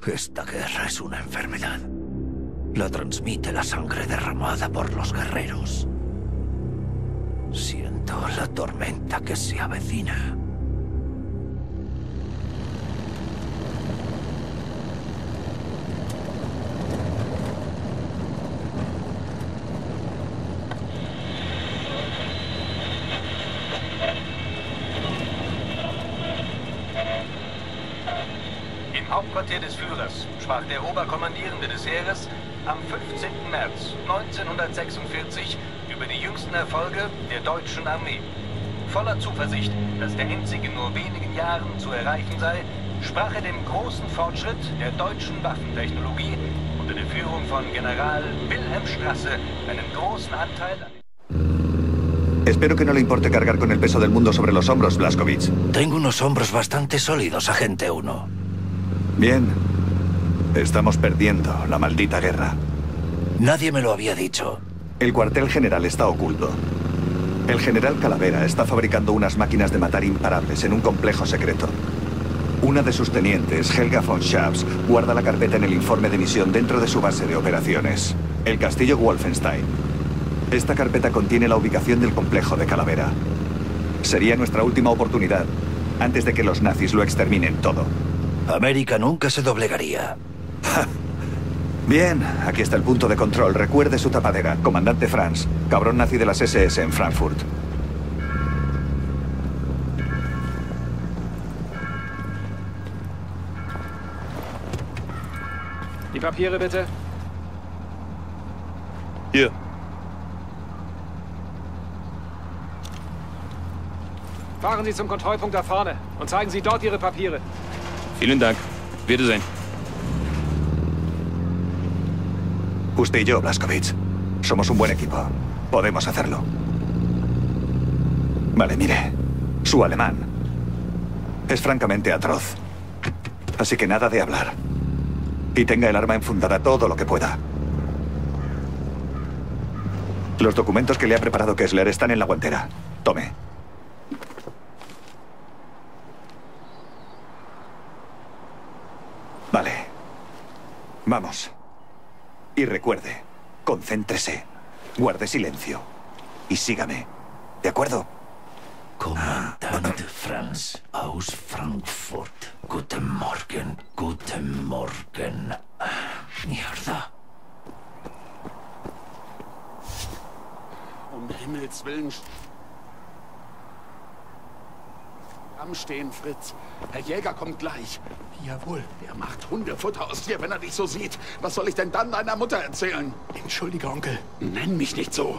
Esta guerra es una enfermedad. La transmite la sangre derramada por los guerreros. Siento la tormenta que se avecina. Im Hauptquartier des Führers sprach der Oberkommandierende des Heeres am 15. März 1946 über die jüngsten Erfolge der deutschen Armee. Voller Zuversicht, dass der Endsieg in nur wenigen Jahren zu erreichen sei, sprach er dem großen Fortschritt der deutschen Waffentechnologie unter der Führung von General Wilhelm Strasse einen großen Anteil an... Espero que no le importe cargar con el peso del mundo sobre los hombros, Blazkowicz. Tengo unos hombros bastante sólidos, agente 1. Bien. Estamos perdiendo la maldita guerra. Nadie me lo había dicho. El cuartel general está oculto. El general Calavera está fabricando unas máquinas de matar imparables en un complejo secreto. Una de sus tenientes, Helga von Schaps, guarda la carpeta en el informe de misión dentro de su base de operaciones, el castillo Wolfenstein. Esta carpeta contiene la ubicación del complejo de Calavera. Sería nuestra última oportunidad, antes de que los nazis lo exterminen todo. América nunca se doblegaría. Bien, aquí está el punto de control. Recuerde su tapadera. Comandante Franz, cabrón nazi de las SS en Frankfurt. Die Papiere bitte. Hier. Fahren Sie zum Kontrollpunkt da vorne und zeigen Sie dort Ihre Papiere. Vielen Dank. Wiedersehen. Usted y yo, Blazkowicz. Somos un buen equipo. Podemos hacerlo. Vale, mire. Su alemán es francamente atroz. Así que nada de hablar. Y tenga el arma enfundada todo lo que pueda. Los documentos que le ha preparado Kessler están en la guantera. Tome. Vale. Vamos. Y recuerde, concéntrese, guarde silencio y sígame. ¿De acuerdo? Comandante Franz aus Frankfurt. Guten Morgen, guten Morgen. Mierda. Um Himmels Willen. Stehen, Fritz. Herr Jäger kommt gleich. Jawohl, der macht Hundefutter aus dir, wenn er dich so sieht. Was soll ich denn dann deiner Mutter erzählen? Entschuldige, Onkel. Nenn mich nicht so.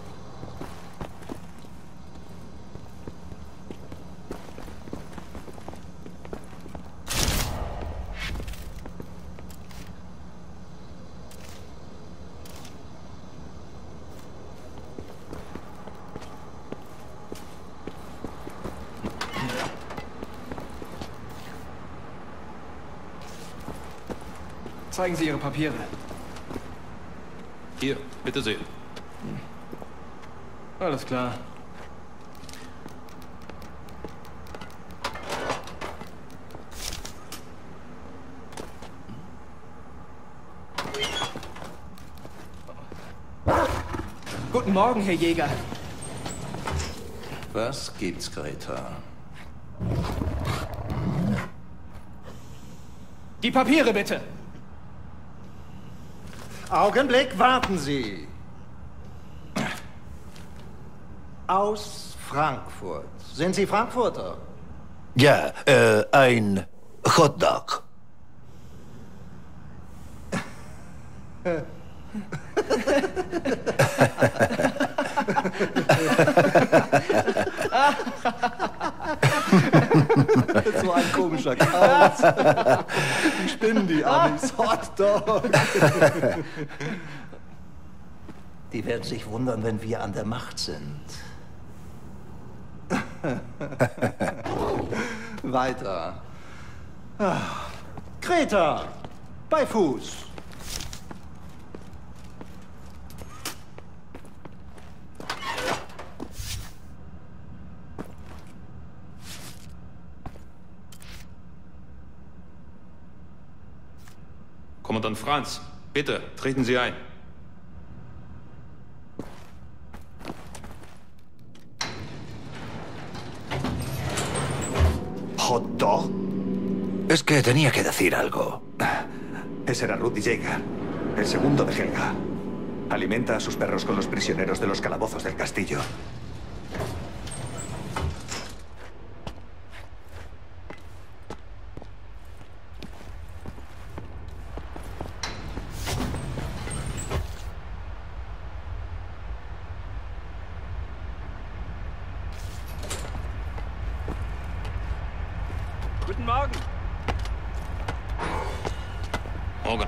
Zeigen Sie Ihre Papiere. Hier, bitte sehen. Alles klar. Guten Morgen, Herr Jäger. Was gibt's, Greta? Die Papiere bitte! Augenblick, warten Sie. Aus Frankfurt. Sind Sie Frankfurter? Ja, ein Hotdog. So ein komischer Kauz. Die spinnen die Amis. Hotdog. Die werden sich wundern, wenn wir an der Macht sind. Weiter. Greta, bei Fuß. Kommandant Franz. Bitte, treten Sie ein. ¿Hot dog? Es que tenía que decir algo. Ese era Rudy Jaeger, el segundo de Helga. Alimenta a sus perros con los prisioneros de los calabozos del castillo. Guten Morgen. Morgen.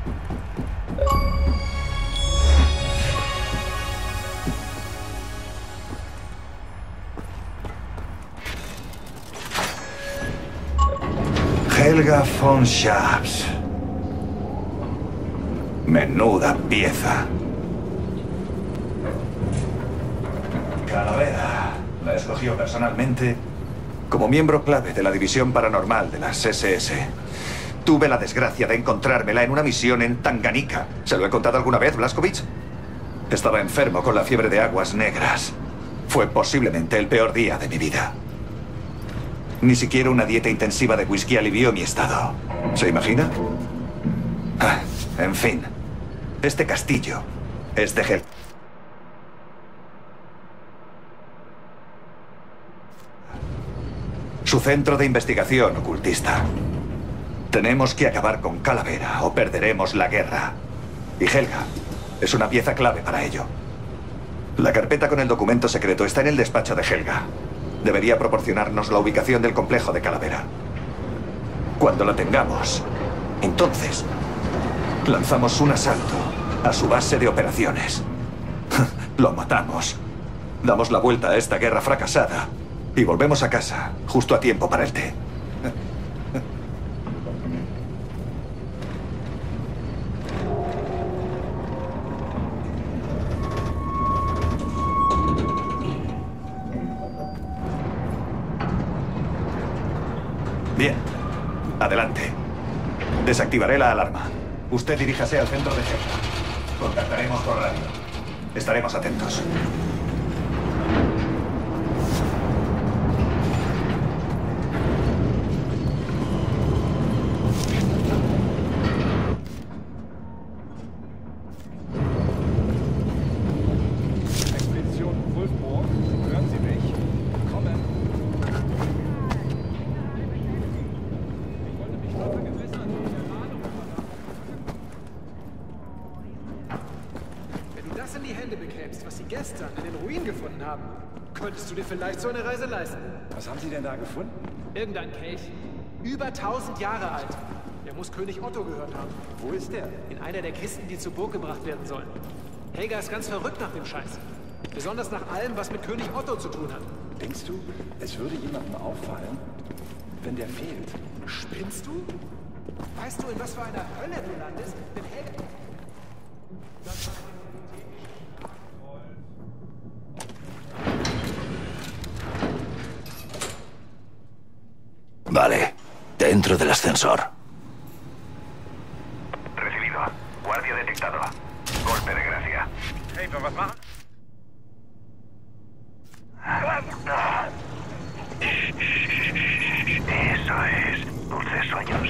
Helga von Schaps. Menuda pieza. Calavera la escogió personalmente como miembro clave de la división paranormal de las SS. Tuve la desgracia de encontrármela en una misión en Tanganica. ¿Se lo he contado alguna vez, Blazkowicz? Estaba enfermo con la fiebre de aguas negras. Fue posiblemente el peor día de mi vida. Ni siquiera una dieta intensiva de whisky alivió mi estado. ¿Se imagina? Ah, en fin. Este castillo es de Helga. Su centro de investigación ocultista. Tenemos que acabar con Calavera o perderemos la guerra. Y Helga es una pieza clave para ello. La carpeta con el documento secreto está en el despacho de Helga. Debería proporcionarnos la ubicación del complejo de Calavera. Cuando la tengamos, entonces lanzamos un asalto a su base de operaciones. Lo matamos. Damos la vuelta a esta guerra fracasada y volvemos a casa justo a tiempo para el té. Bien. Adelante. Desactivaré la alarma. Usted diríjase al centro de Helga. Contactaremos por radio. Estaremos atentos. Könntest du dir vielleicht so eine Reise leisten? Was haben Sie denn da gefunden? Irgendein Kelch. Über 1000 Jahre alt. Der muss König Otto gehört haben. Wo ist der? In einer der Kisten, die zur Burg gebracht werden sollen. Helga ist ganz verrückt nach dem Scheiß. Besonders nach allem, was mit König Otto zu tun hat. Denkst du, es würde jemandem auffallen, wenn der fehlt? Spinnst du? Weißt du, in was für einer Hölle du landest, wenn Helga... Vale, dentro del ascensor. Recibido. Guardia detectado. Golpe de gracia. Hey, was machen? Eso es. Dulces sueños.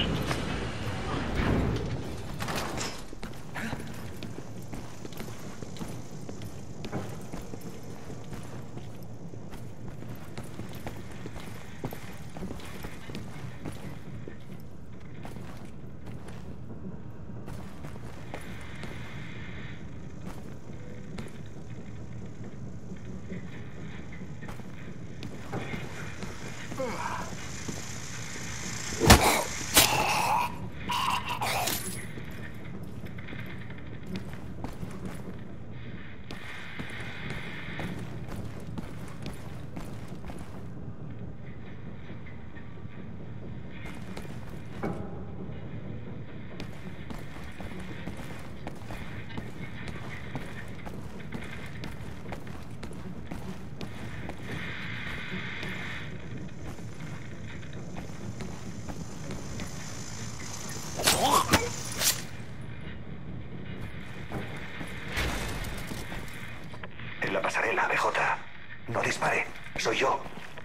En la pasarela, BJ. No dispare. Soy yo.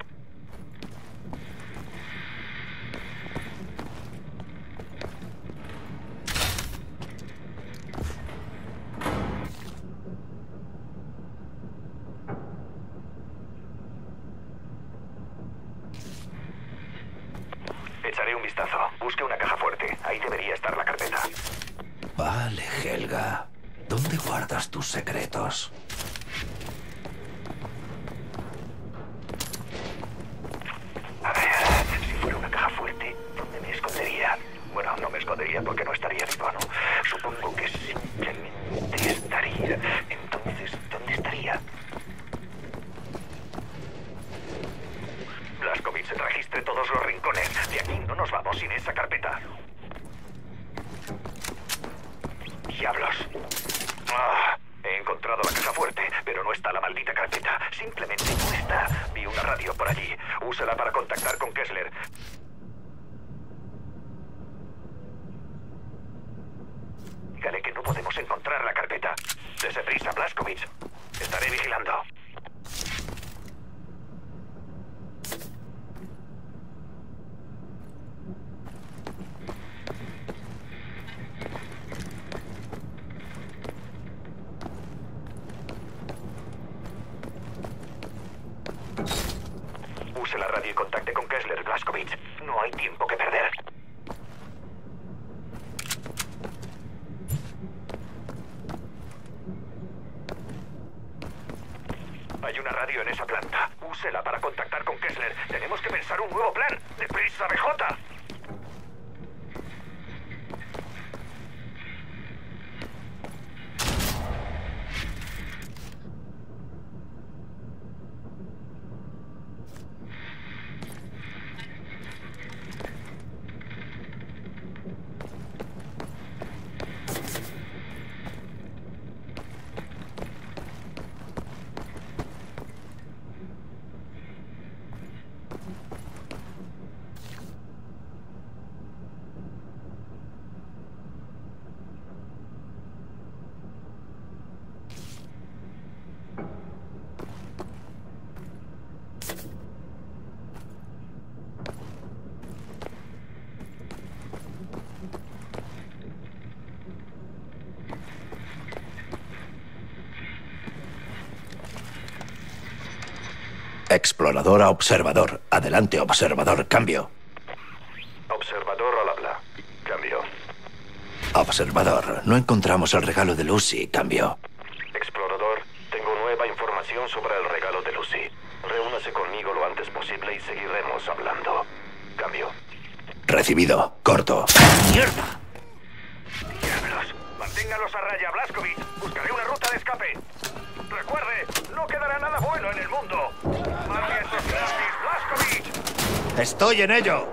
Echaré un vistazo. Busque una caja fuerte. Ahí debería estar la carpeta. Vale, Helga. ¿Dónde guardas tus secretos? A ver, si fuera una caja fuerte, ¿dónde me escondería? Bueno, no me escondería porque no estaría vivo, ¿no? Supongo maldita carpeta. Simplemente no está. Vi una radio por allí. Úsela para contactar con Kessler. Dígale que no podemos encontrar la carpeta. Dese prisa, Blazkowicz. Estaré vigilando. Use la radio y contacte con Kessler, Blazkowicz. No hay tiempo que perder. Hay una radio en esa planta. Úsela para contactar con Kessler. Tenemos que pensar un nuevo plan. ¡Deprisa, BJ! Explorador a observador. Adelante, observador. Cambio. Observador al habla. Cambio. Observador. No encontramos el regalo de Lucy. Cambio. Explorador, tengo nueva información sobre el regalo de Lucy. Reúnase conmigo lo antes posible y seguiremos hablando. Cambio. Recibido. Corto. ¡Mierda! Diablos. Manténgalos a raya, Blazkowicz. Buscaré una ruta de escape. Recuerde, no quedará nada bueno en el mundo. ¡Mate a esos nazis, Blazkowicz! ¡Estoy en ello!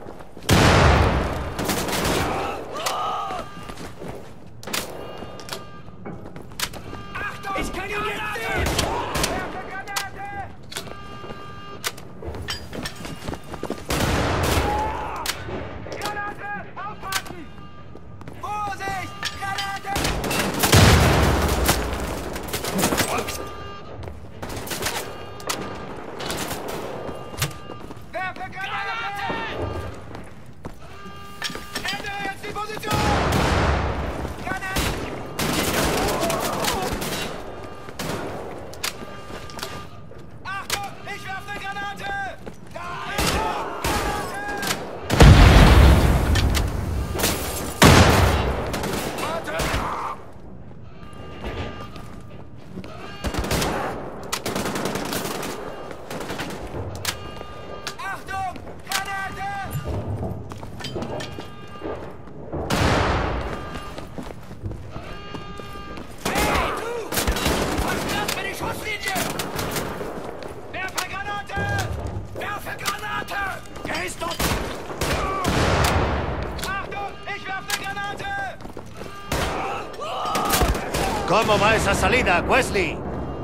¿Cómo va esa salida, Wesley?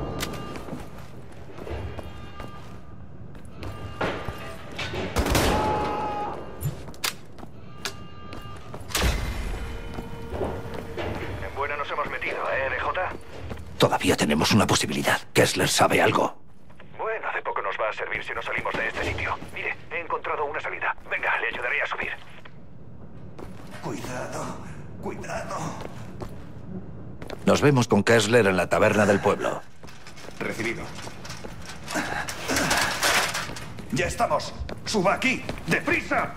En buena nos hemos metido, BJ? Todavía tenemos una posibilidad. Kessler sabe algo. Bueno, de poco nos va a servir si no salimos de este sitio. Mire, he encontrado una salida. Venga, le ayudaré a subir. Cuidado, cuidado. Nos vemos con Kessler en la taberna del pueblo. Recibido. ¡Ya estamos! ¡Suba aquí! ¡Deprisa!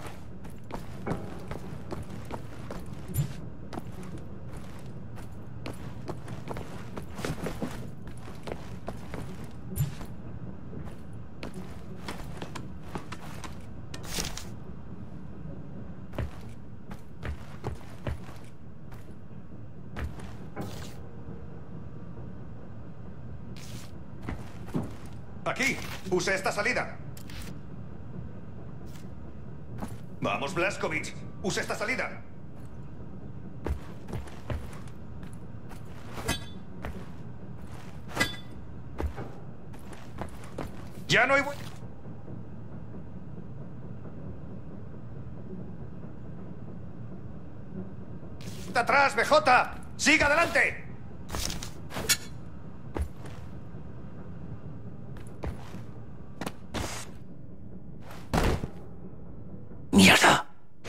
Aquí, use esta salida. Vamos, Blazkowicz, use esta salida. Ya no hay... ¡Atrás, BJ! ¡Siga adelante! ¡Mierda!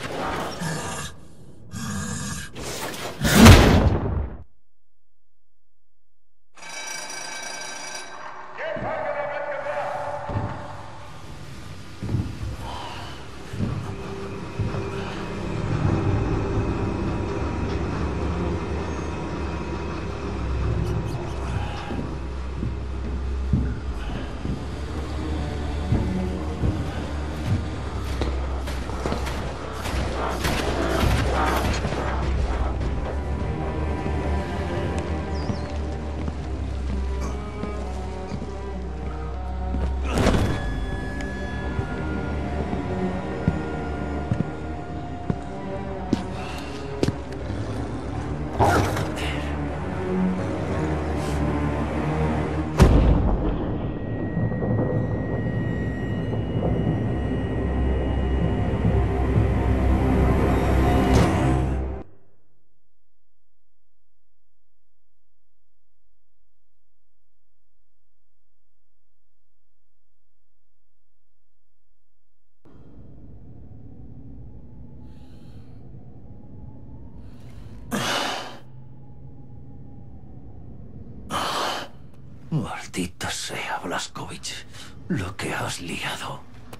Maldita sea, Blazkowicz. Lo que has liado.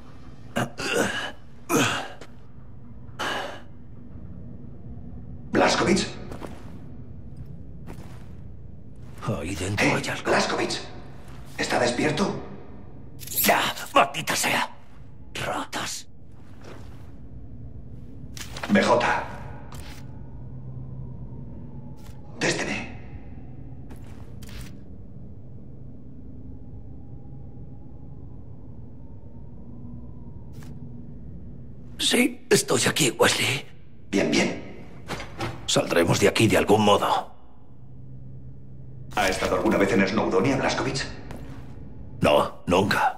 ¿Blazkowicz? Ahí dentro hay algo. Blazkowicz. ¿Está despierto? ¡Ya! ¡Maldita sea! ¡Ratas! BJ. Destiny. Sí, estoy aquí, Wesley. Bien, bien. Saldremos de aquí de algún modo. ¿Ha estado alguna vez en Snowdonia, Blazkowicz? No, nunca.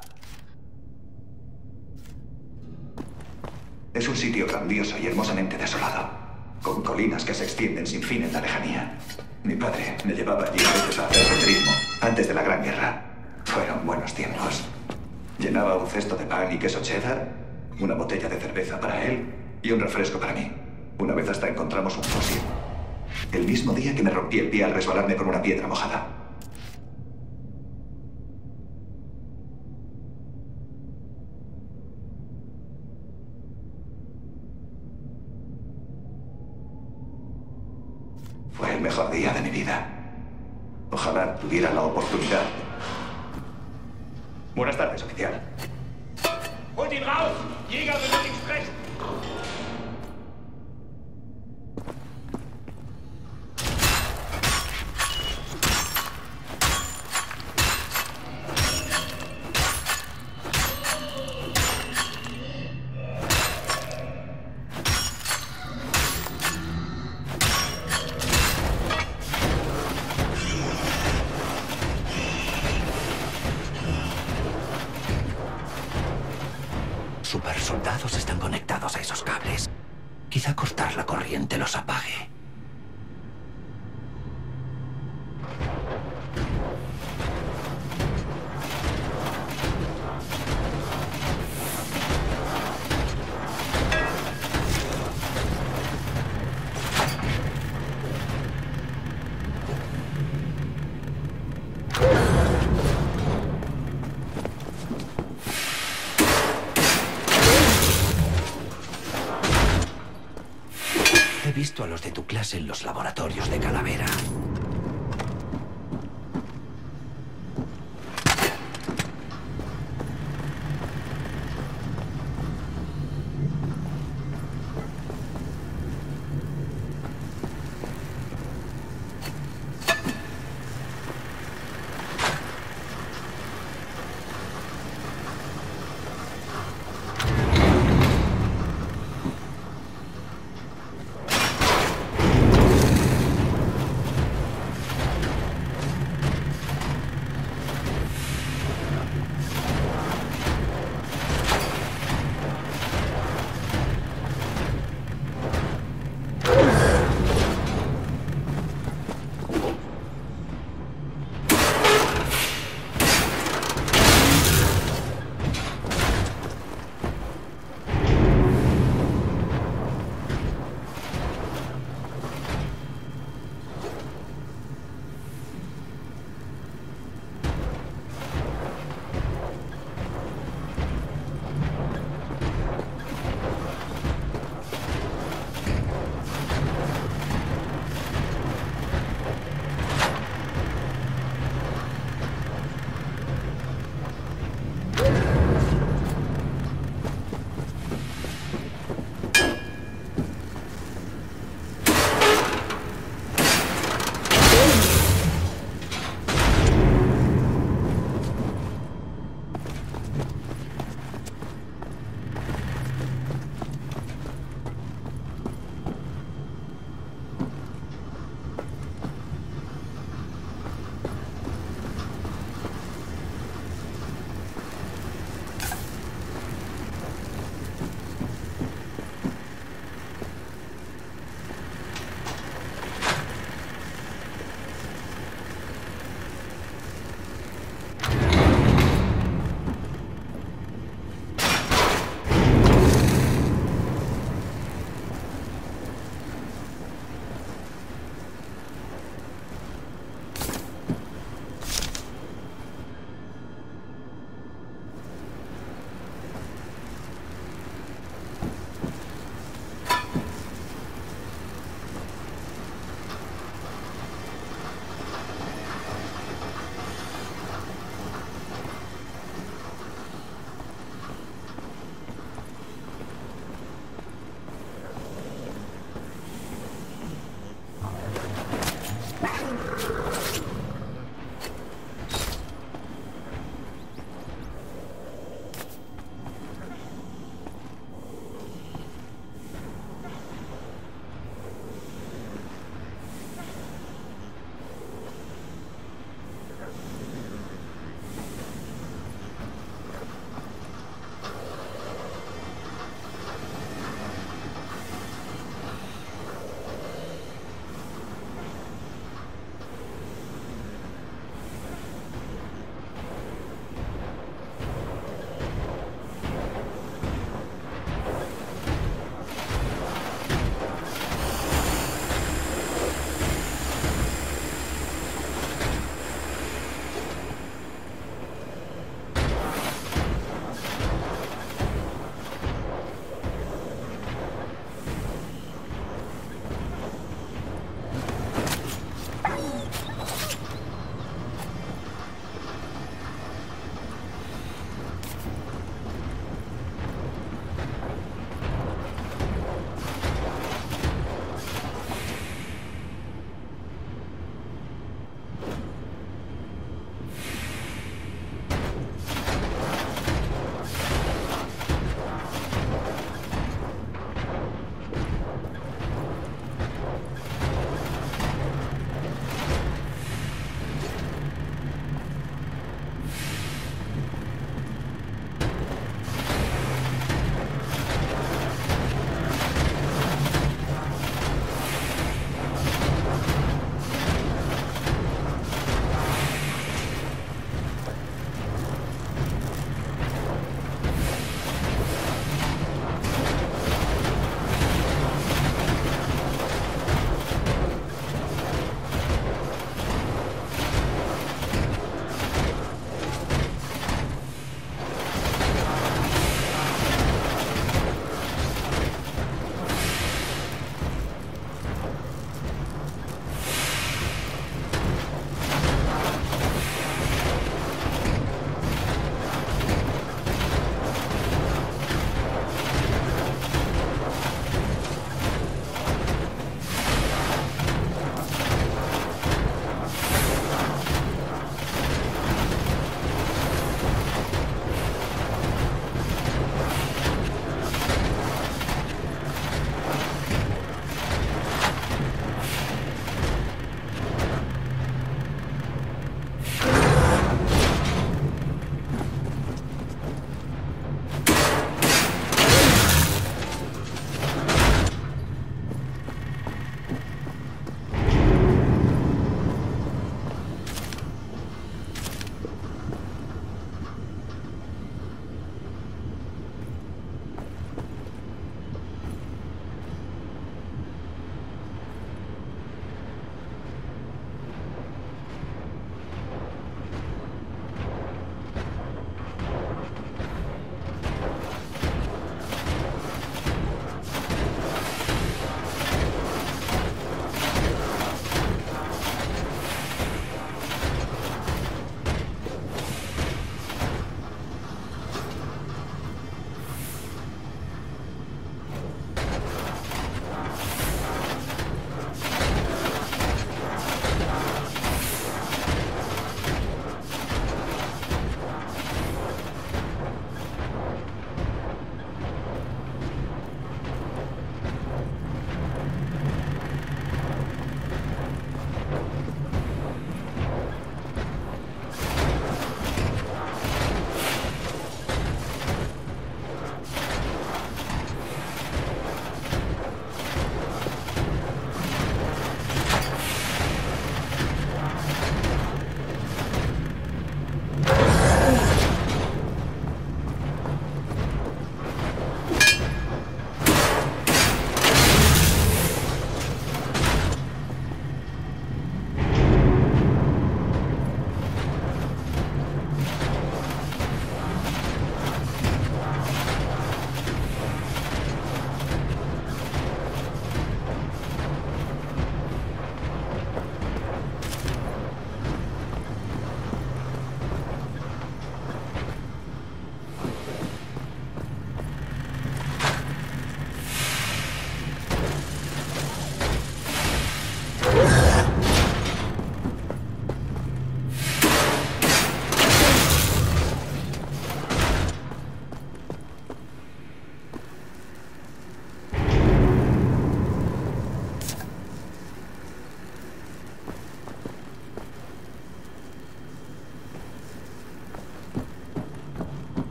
Es un sitio grandioso y hermosamente desolado, con colinas que se extienden sin fin en la lejanía. Mi padre me llevaba allí a veces a hacer senderismo, antes de la Gran Guerra. Fueron buenos tiempos. Llenaba un cesto de pan y queso cheddar, una botella de cerveza para él y un refresco para mí. Una vez hasta encontramos un fósil. El mismo día que me rompí el pie al resbalarme con una piedra mojada. Fue el mejor día de mi vida. Ojalá tuviera la oportunidad. Buenas tardes, oficial. Holt ihn raus! Jäger will mit ihm sprechen! Supersoldados están conectados a esos cables. Quizá cortar la corriente los apague. He visto a los de tu clase en los laboratorios de Calavera.